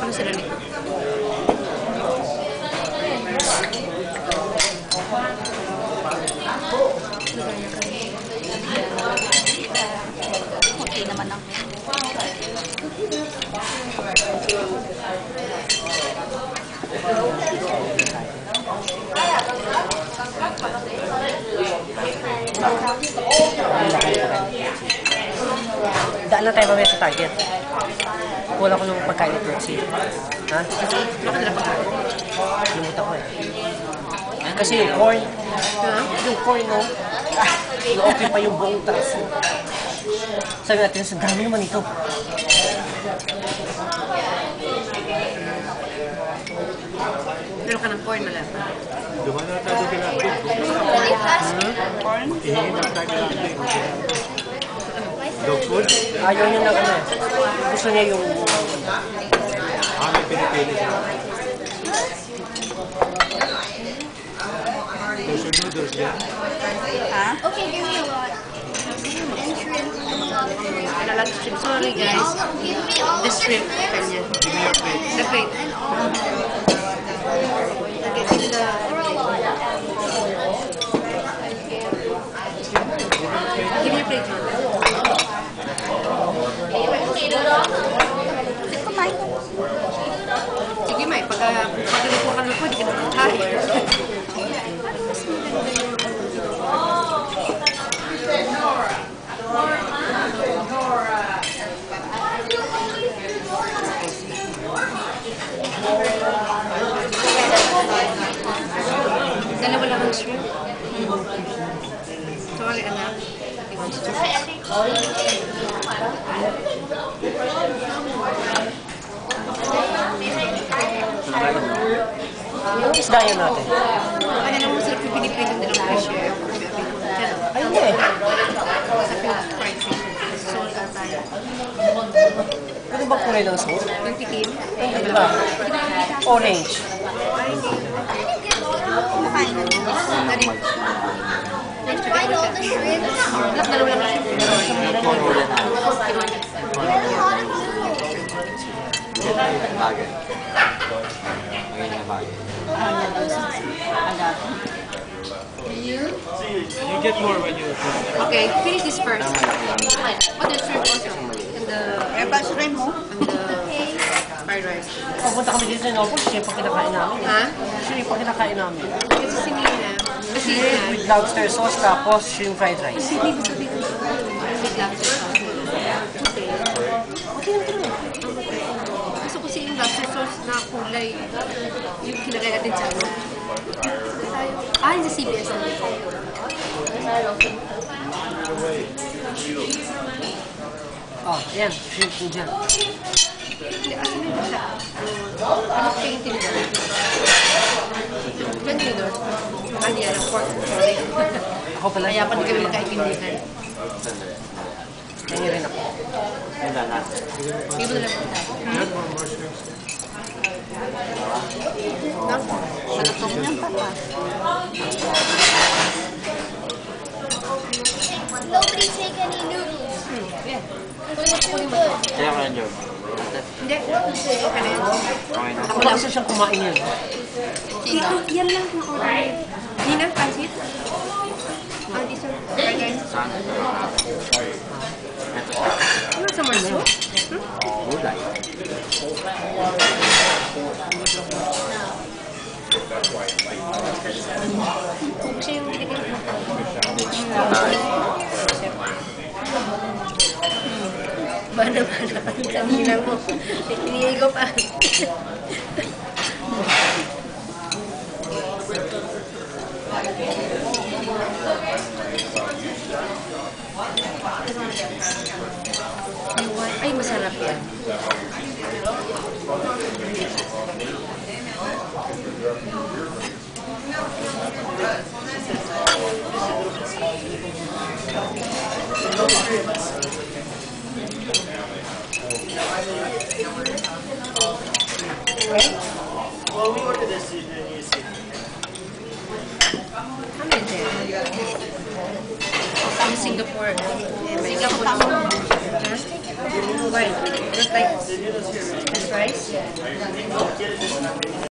Sama sila nito. Okay naman ang Daan lang tayo mamaya sa Target. Wala ko nung pagkain ito kasi. Ha? Limutan ko eh. Kasi yung corn. Yung corn, no? Na-okay pa yung buong taas. Sabi natin, sa dami naman ito. Meron ka ng corn na lang. Dumaan na tayo kailangan. corn. Hihingin na tayo kailangan. Dog food? Ayaw niya na ano eh. Gusto niya yung... May pinipili siya. Those are noodles, yeah? Ha? Okay, give me a lot. And shrimp. Lalag shrimp. Sorry guys. Give me all The shrimp. Kanya. Give me your plate. The plate. And all. Okay, give me the... Give me your plate. Kumain. Sige, May. Pag-lupo ka lupo, di ka naman kain. Dalawa lang ang shrimp. Sorry, anak. Yung isda yun natin. Ano naman masarap yung piniprito nilang fish here? Ay, hindi eh. Masarap yung fried fish. Salt at tayo. Ano ba kulay ng sauce? Yung tikim. Ano ba? Orange. Ay, hindi. Kumain. Nari. Find all the shrimp. Black na lang ang shrimp. You get more when you... Okay, finish this first. What is shrimp also? And the... Airbus shrimp mo? And the fried rice. Pagpunta kami dito sa Inopos, siya yung kinakain namin. Ha? Siya yung kinakain namin. Kasi sinina. Kasi Shrimp with lobster sauce, tapos shrimp fried rice. With lobster sauce. Okay. Gusto ko yung lobster sauce na kulay. Yung kinagay natin sa ano. Ah, yung sa CBS. Oh, yan. Shrimp po dyan. Hindi, asan na siya? Ano ko yung tinidor? Yung tinidor? Ano yan, ang pork. Sorry. Ako pala. Kaya pa di kami magkaintindihan. Yan rin ako. Hindi mo na lang punta. Malutong yan, papa. Nobody take any noodles. Kaya ko lang, Joe. Hindi. Okay na yun. Ako lang isa siyang kumain yun. Ikaw, yan lang yung order. Nina, pansit? Ah, di sir. Okay, guys. Saan? Ano sa marso? Gulay. Siya yung binigay mo. Bana-bana ang kanina mo. Pinigay ko pa. Ay, masarap yan. Well, we ordered this, you see. Ano yun, Jen? From Singapore. Singapore. Huh? Why? Just like... rice.